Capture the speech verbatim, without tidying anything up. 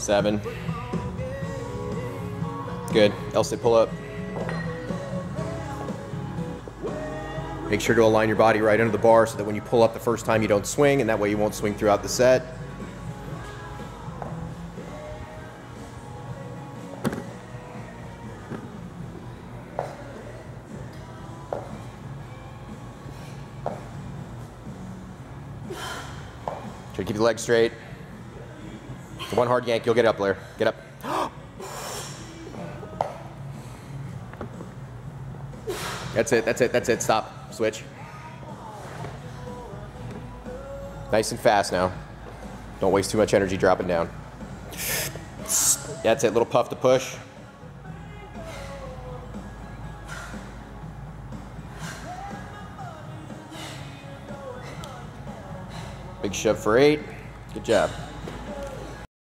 seven. Good. L-sit pull up. Make sure to align your body right under the bar so that when you pull up the first time you don't swing, and that way you won't swing throughout the set. Try to keep the legs straight. One hard yank, you'll get up, Blair. Get up. That's it, that's it, that's it. Stop. Switch. Nice and fast now. Don't waste too much energy dropping down. That's it, little puff to push. Big shove for eight. Good job.